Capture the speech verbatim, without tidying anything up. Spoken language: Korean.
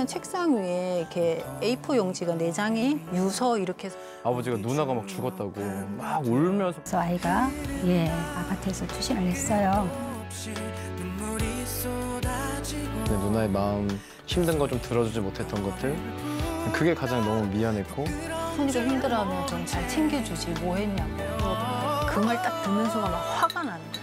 아파트는 책상 위에 이렇게 에이포 용지가 네 장이 유서 이렇게 해서 아버지가 누나가 막 죽었다고 막 울면서. 그래서 아이가 예 아파트에서 투신을 했어요. 내 누나의 마음, 힘든 거 좀 들어주지 못했던 것들, 그게 가장 너무 미안했고. 손이가 힘들어하면 좀 잘 챙겨주지 뭐 했냐고. 그 말 딱 듣는 순간 막 화가 나는 거야.